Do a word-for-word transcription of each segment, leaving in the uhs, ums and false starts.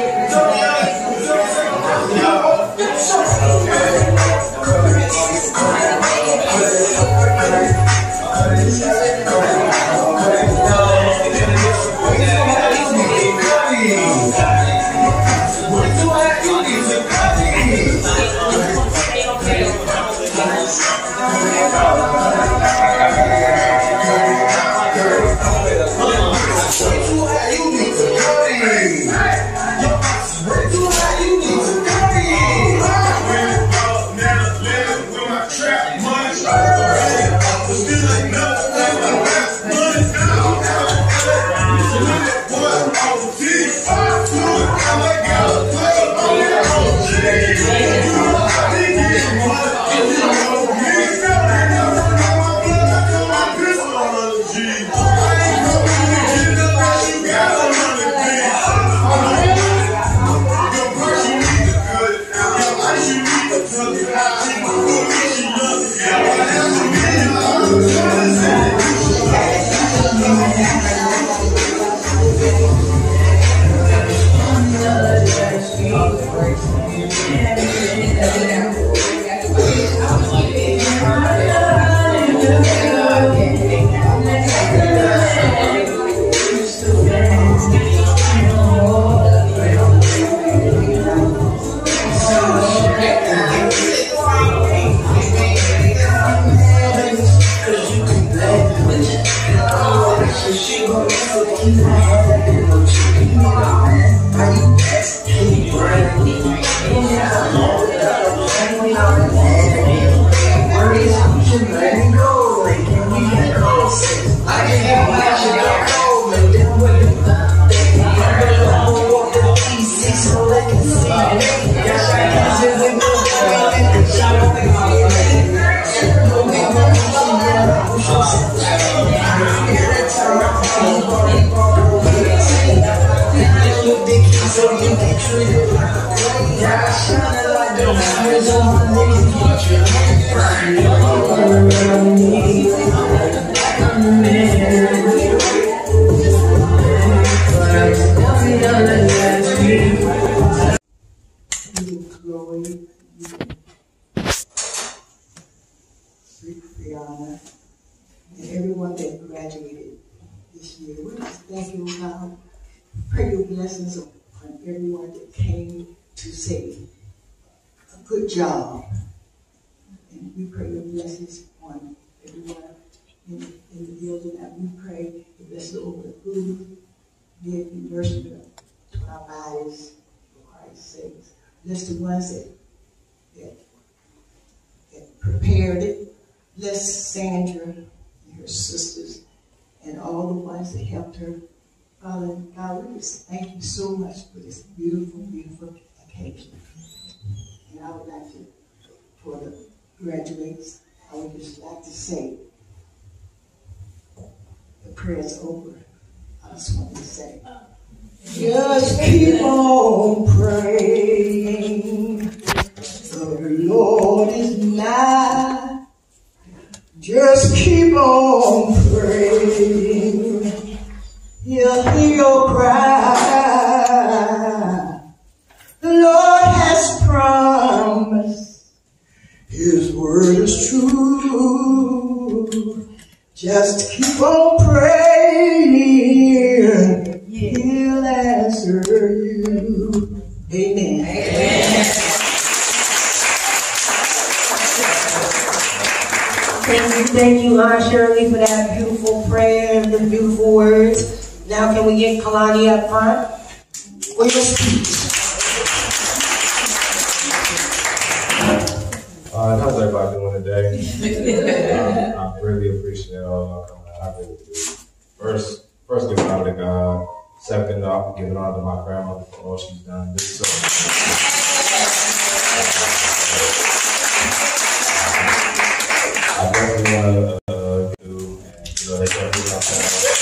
And everyone that graduated this year, we just thank you, God. Pray your blessings on everyone that came to say a good job. And we pray your blessings on everyone in, in the building. And we pray the blessing over the food, give you nourishment to our bodies for Christ's sake. Bless the ones that, that, that prepared it. Bless Sandra and her sisters and all the ones that helped her. Father, God, we just thank you so much for this beautiful, beautiful occasion. And I would like to, for the graduates, I would just like to say, the prayer's over. I just want to say, just keep on praying. The Lord is nigh. Just keep on praying. He'll hear your cry. The Lord has promised. His word is true. Just keep on praying. He'll answer you. Amen. Amen. Thank you, thank you, Aunt Shirley, for that beautiful prayer and the beautiful words. Now can we get Kalani up front for your speech? Uh, how's everybody doing today? um, I really appreciate all y'all coming out. I really do. First, first giving honor to God. Second off, giving honor to my grandmother for all she's done. This so. I definitely want to uh, do, and you know, they definitely got that.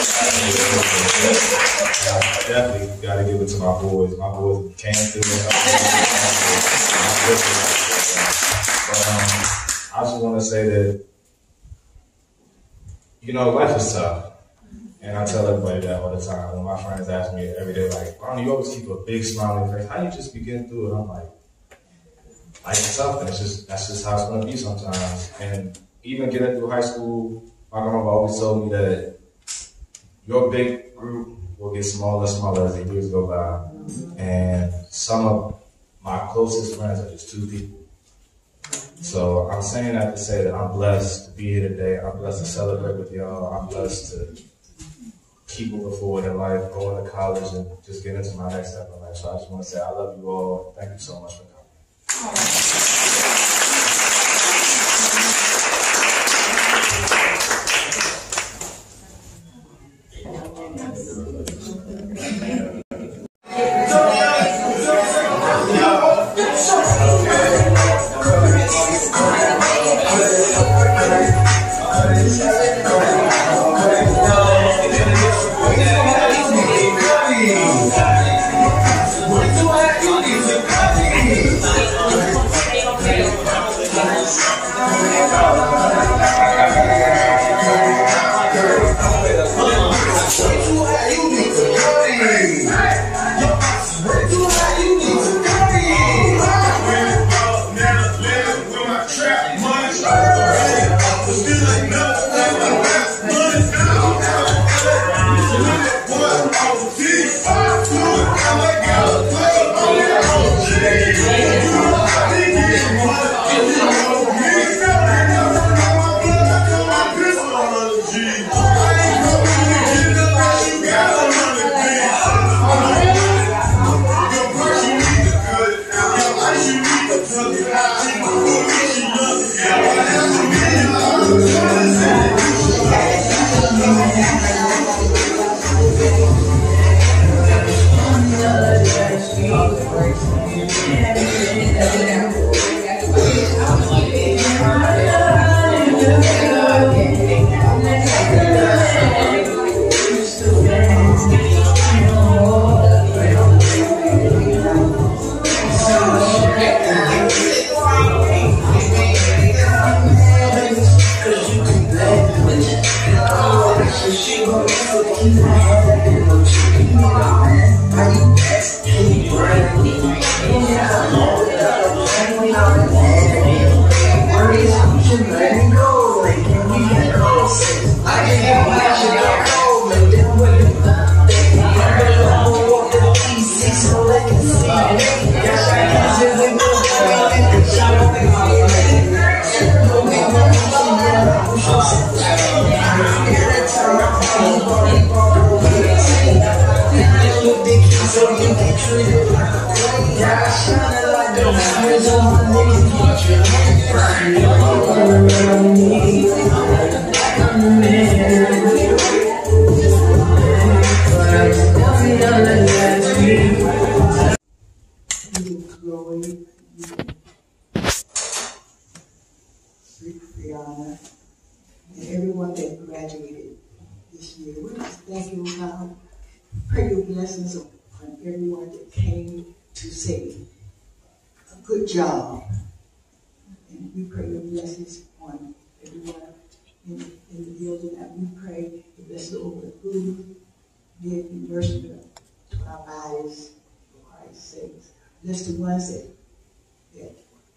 I definitely got to give it to my boys. My boys came through it. But um, I just want to say that, you know, life is tough. And I tell everybody that all the time. When my friends ask me every day, like, Ronnie, you always keep a big smile on your face. How you just be getting through it? I'm like, like it's tough, and it's just that's just how it's gonna be sometimes. And even getting through high school, my grandma always told me that your big group will get smaller and smaller as the years go by. And some of my closest friends are just two people. So I'm saying that to say that I'm blessed to be here today. I'm blessed to celebrate with y'all. I'm blessed to keep moving forward in life, going to college, and just get into my next step in life. So I just want to say I love you all. Thank you so much for coming. And everyone that graduated this year, we just thank you, God. Pray your blessings upon everyone that came to say a good job. And we pray your blessings on everyone in, in the building. And we pray the blessing over the food, be it nourishment to our bodies for Christ's sake. Bless the ones that, that,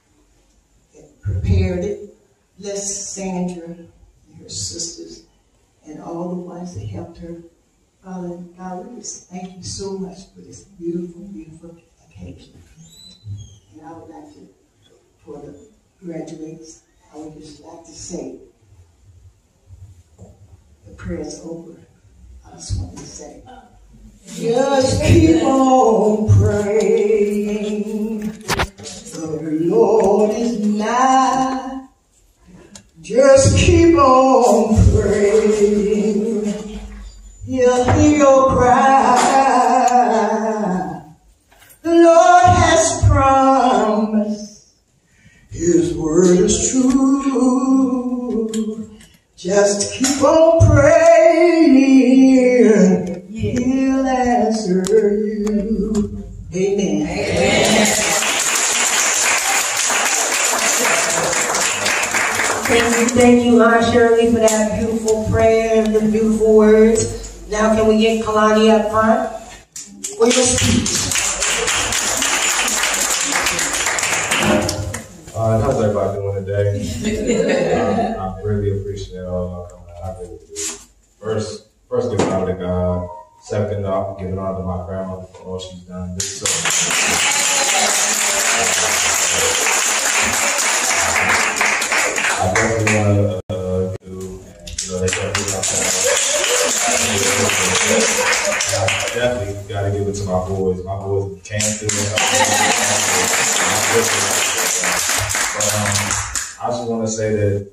that prepared it. Bless Sandra and her sisters and all the ones that helped her. Father, God, we just thank you so much for this beautiful, beautiful occasion. And I would like to, for the graduates, I would just like to say, the prayer's over. I just want to say, just keep on praying. The Lord is nigh. Just keep on praying. He'll hear your cry. The Lord has promised. His word is true. Just keep on praying. He'll answer you. Amen. Amen. Thank you, thank you, Aunt Shirley, for that beautiful prayer and the beautiful words. Now can we get Kaloni up front for your speech? Uh, how's everybody doing today? um, I really appreciate all y'all coming out. I really do. First, first giving honor to God. Second, off giving honor to my grandmother for all she's done. This is so. I definitely want to uh, do, and you know, they definitely got I definitely got to give it to my boys. My boys came through and But um, I just want to say that,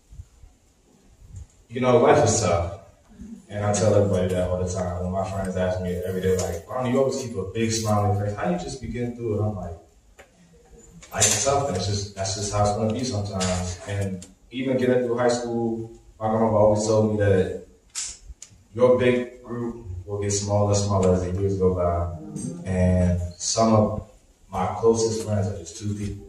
you know, life is tough. And I tell everybody that all the time. When my friends ask me every day, like, Ronnie, you always keep a big smile on your face. How do you just be getting through it? I'm like, life is tough, and it's just, that's just how it's going to be sometimes. And even getting through high school, my grandma always told me that your big group will get smaller and smaller as the years go by. And some of my closest friends are just two people.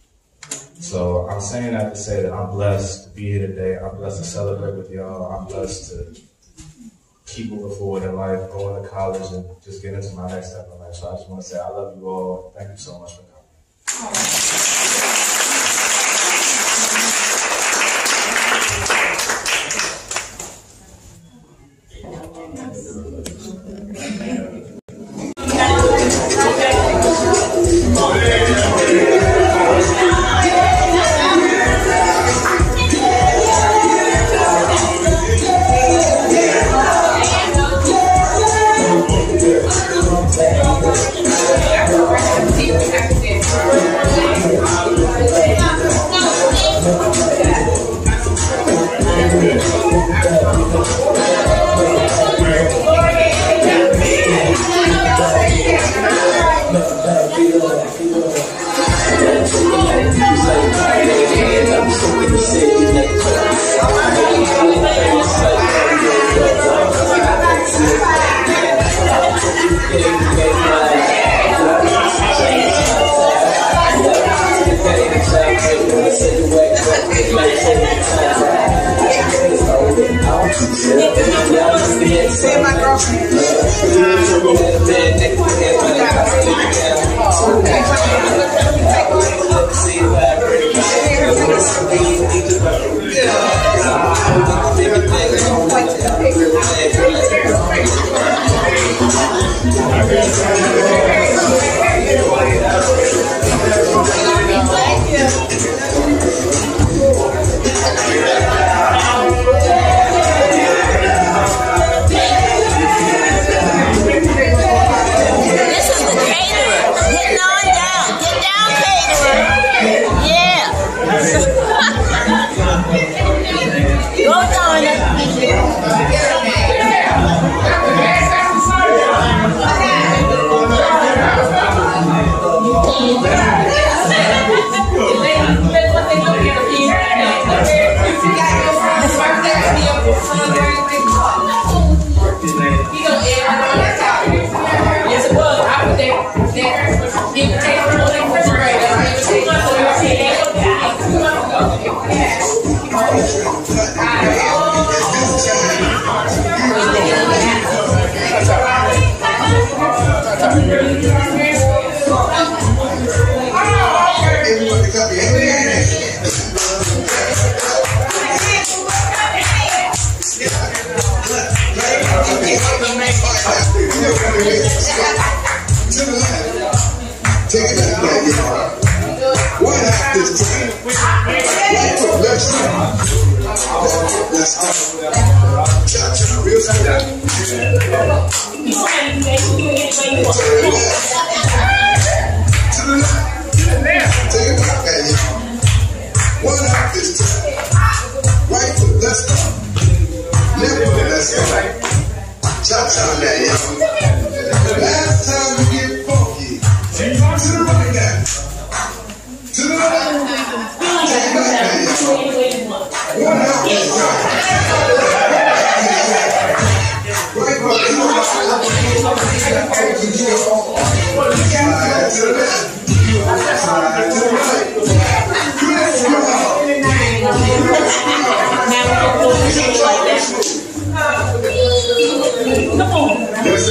So I'm saying that to say that I'm blessed to be here today. I'm blessed to celebrate with y'all. I'm blessed to keep moving forward in life, going to college, and just get into my next step in life. So I just want to say I love you all. Thank you so much for coming. Now we can do it like that.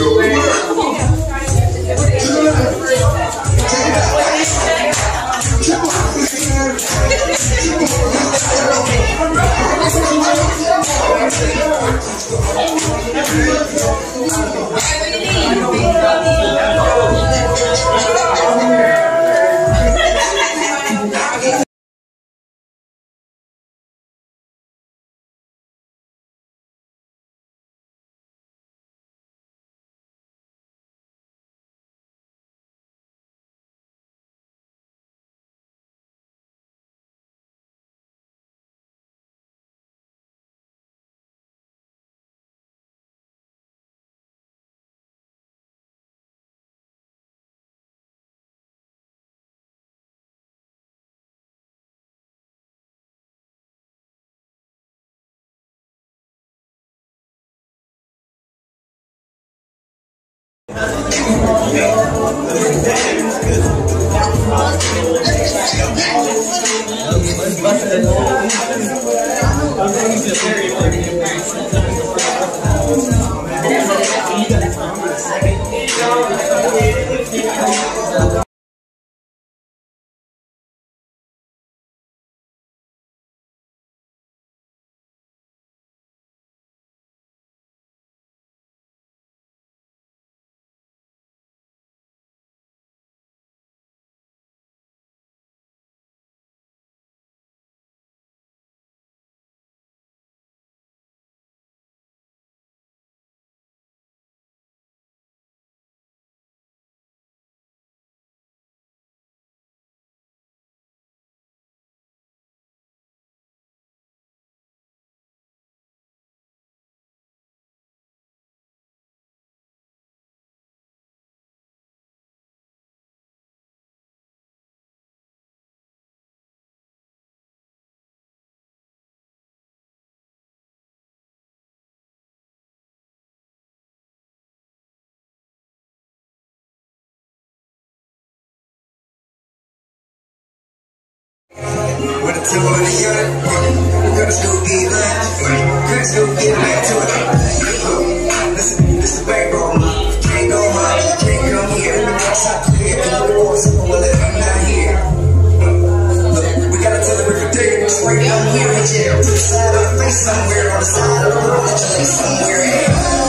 With a two on the unit, gonna still get lunch, gonna still get back to it. Listen, this is the backbone. Can't go home, can't come here. Stop clear, or someone will let me not here. Look, we gotta tell them if we're taking this right down here in jail. To the side of the face somewhere, on the side of the road, that you lay somewhere in.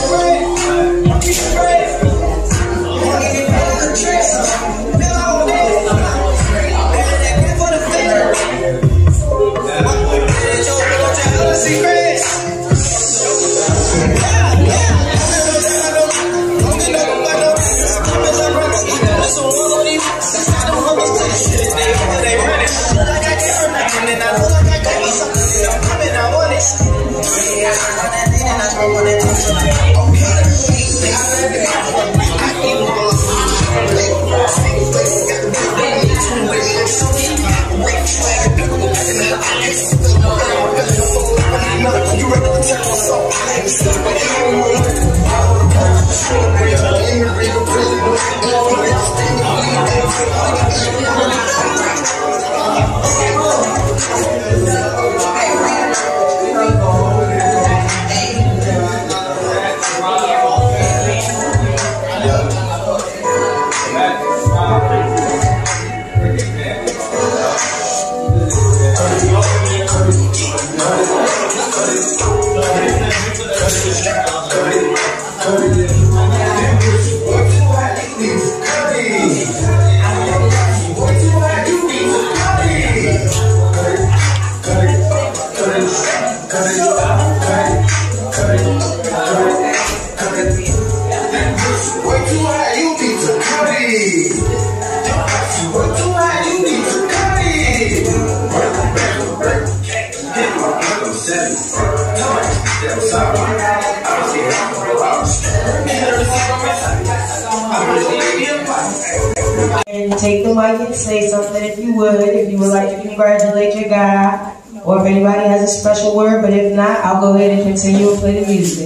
And take the mic and say something if you would, if you would like to congratulate your guy, or if anybody has a special word, but if not, I'll go ahead and continue and play the music.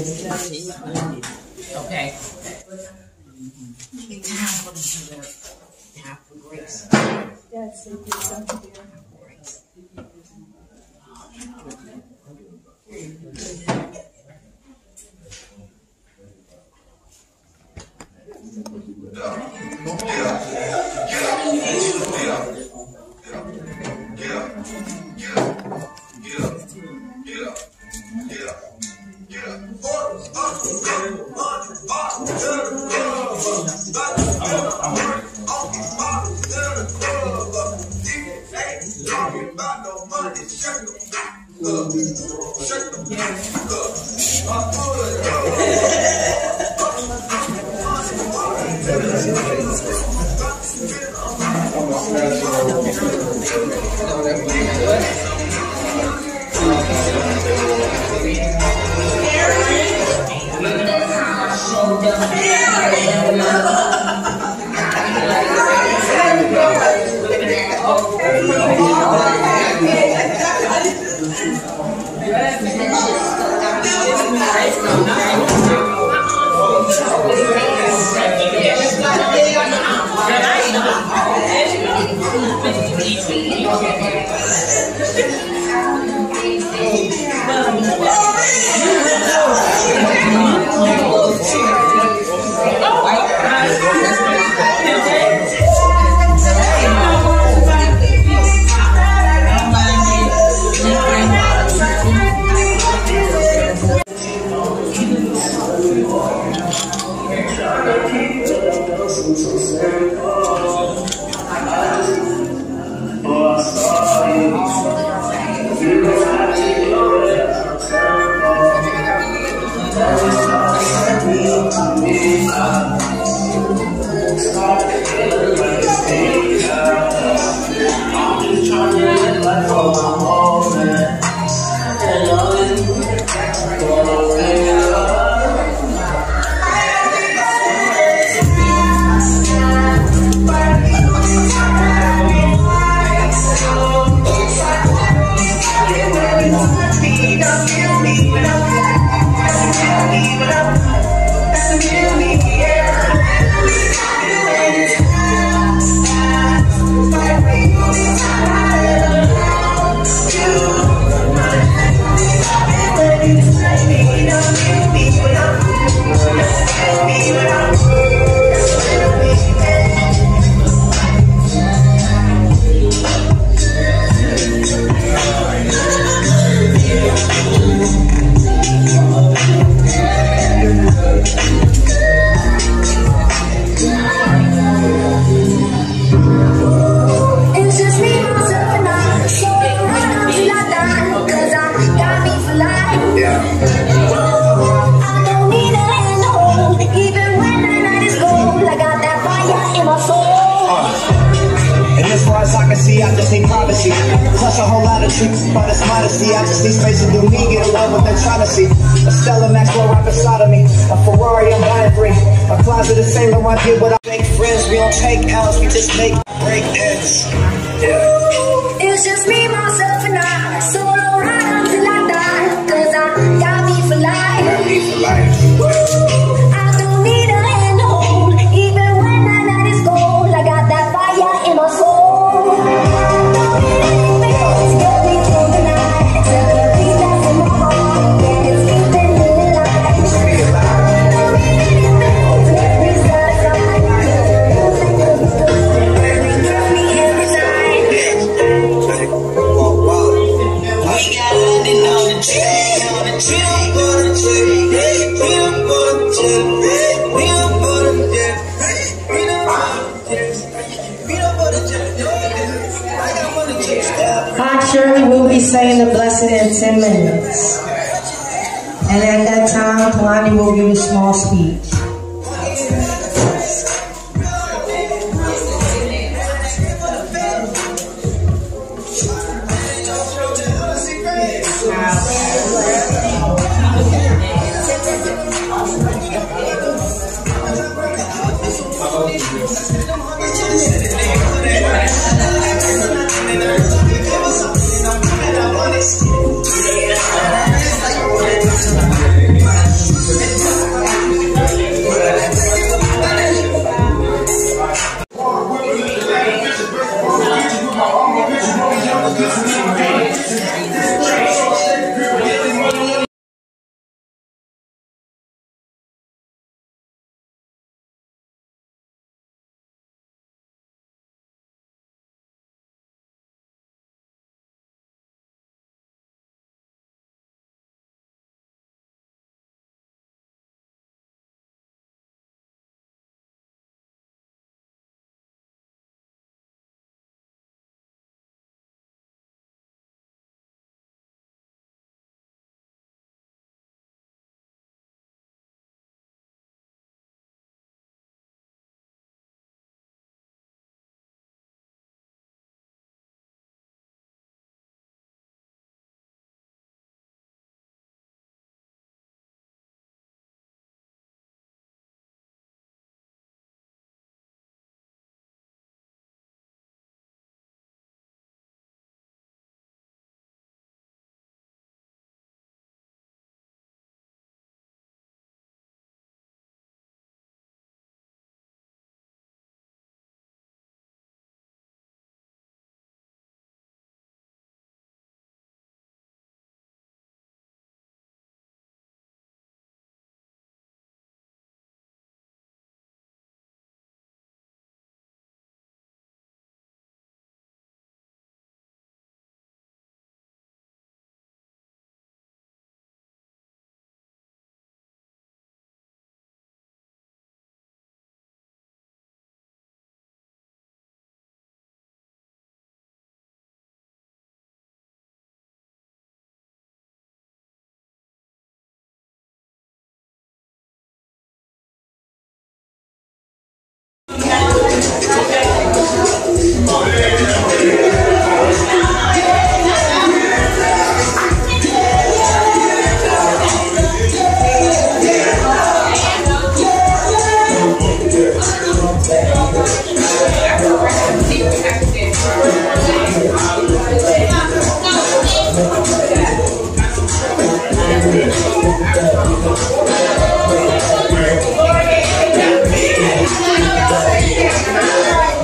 Okay. I just need privacy. Plus a whole lot of tricks, but it's modesty. I just need space to do me, get away what they're trying to see. A Stella Maxwell right beside of me. A Ferrari, I'm buying three. A closet of Saint Laurent, get what I make friends. We don't take L's, we just make break ends. Yeah. It's just me, myself, and I. Solo ride until I die. Cause I got me for life. Got me for life. I don't need a hand to hold. Even when the night is cold, I got that fire in my soul. We'll be saying the blessing in ten minutes. And at that time, Kalani will give a small speech. Yeah.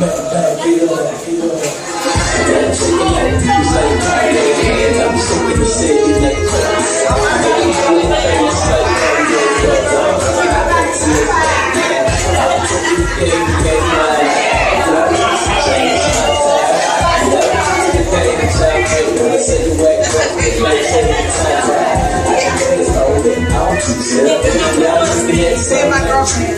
Say my girlfriend.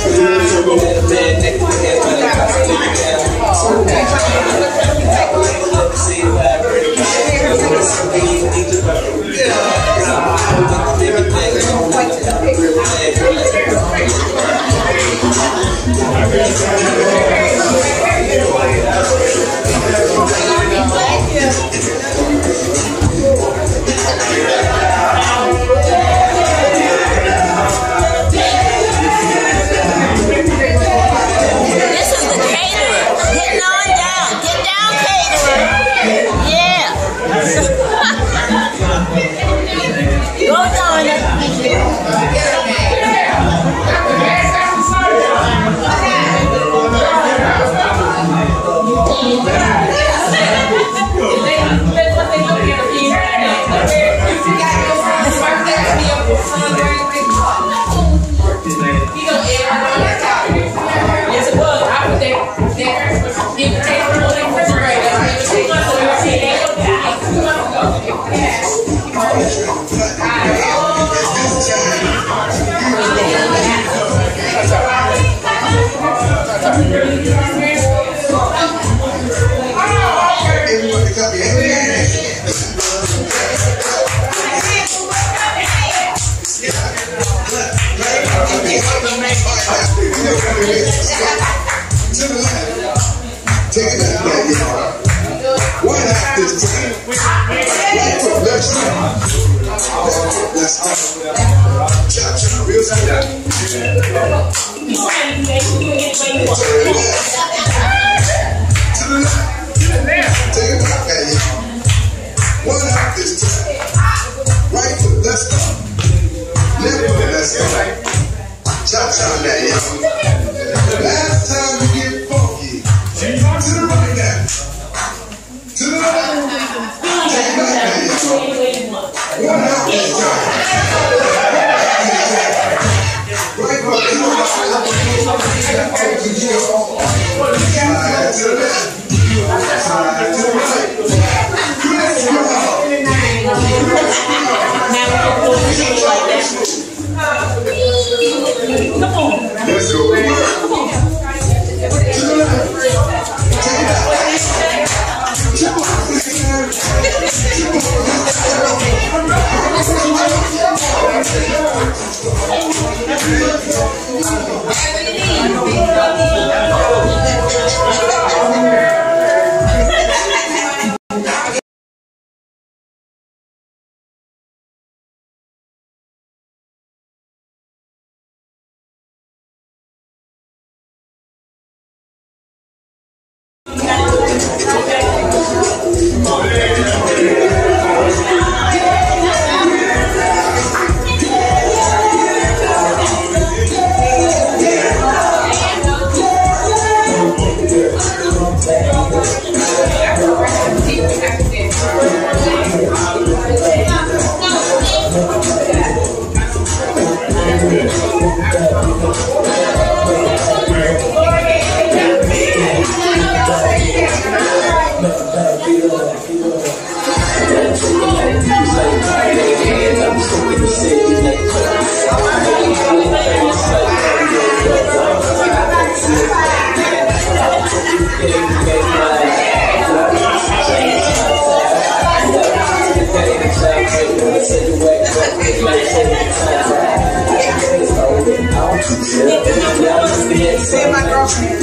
Say my girlfriend.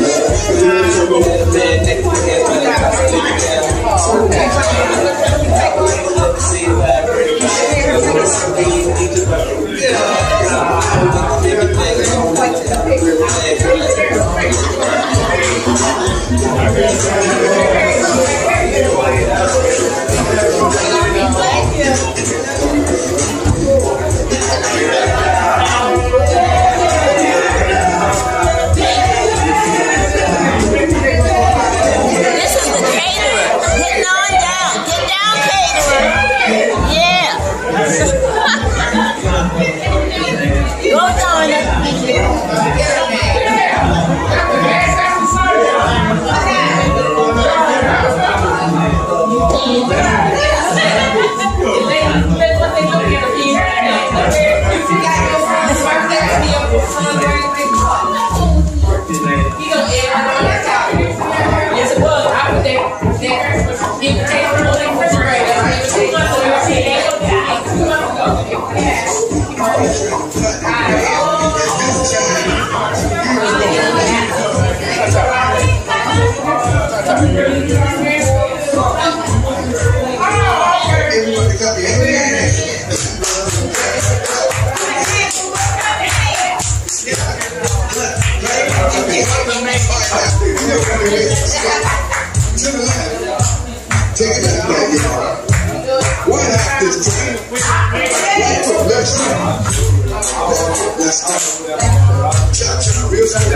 Thank you. clap your hands. To the left. Take it back there, y'all. One half this time. Right foot, left side. Left foot, left side. Cha-cha, real slow.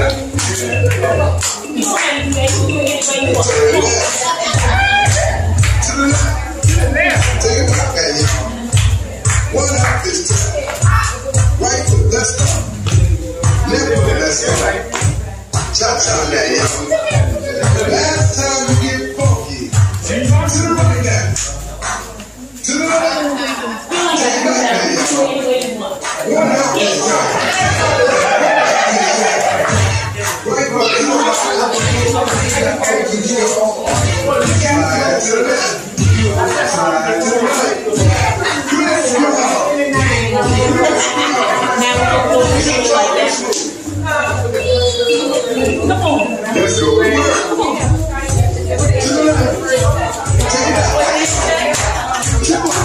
To the left. Take it back there, y'all. One half this time. Right foot, left side. Left foot, left side. Cha-cha there, y'all. Last time we get funky. To the right now. To the right. Take it back there, y'all. One half this time. Right foot, left side. Slide to the left. Slide to the right. Let's go. Let's go. Come on. To the left. Take it out. Keep on.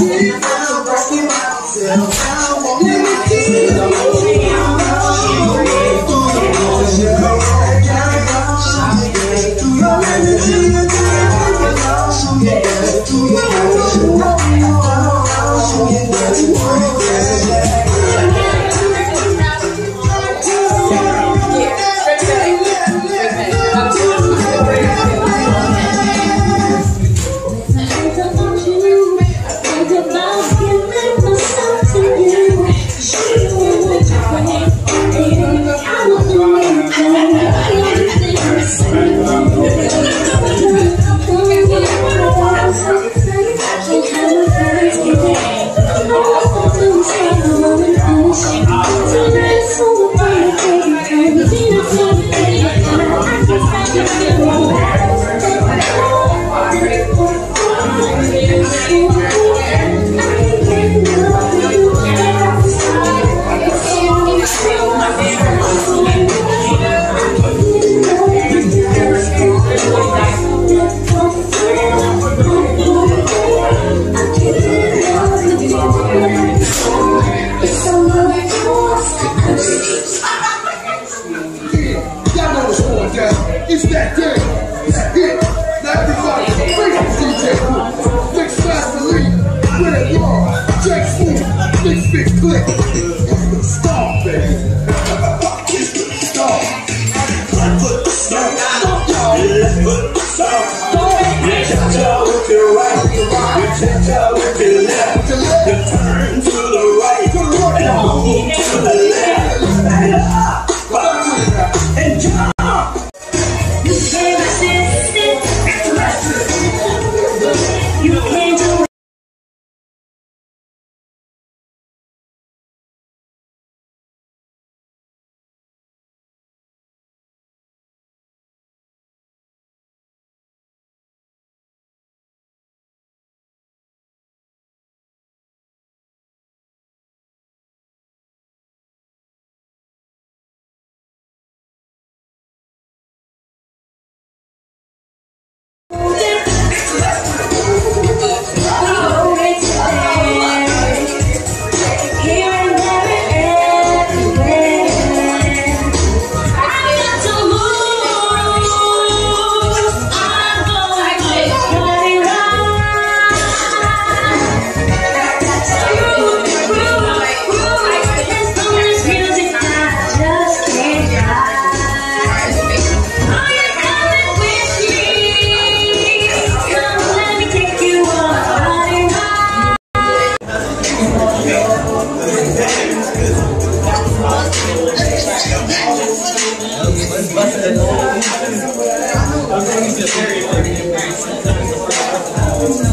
It's that day. It's it. Now everybody, face D J Cool. Mix Vaseline. Where you are. Jake Smooth. Mix Big Click. It's the star, baby. It's the star. I put the star. Let's put the star. You touch out with your right. You touch out with your left. You turn to the right. And move to the left. And up. And jump. You can't resist it. You can't do it. Let's